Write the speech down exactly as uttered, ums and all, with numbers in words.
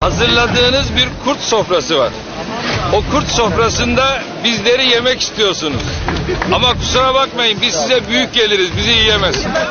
hazırladığınız bir kurt sofrası var. O kurt sofrasında bizleri yemek istiyorsunuz. Ama kusura bakmayın, biz size büyük geliriz, bizi yiyemezsiniz.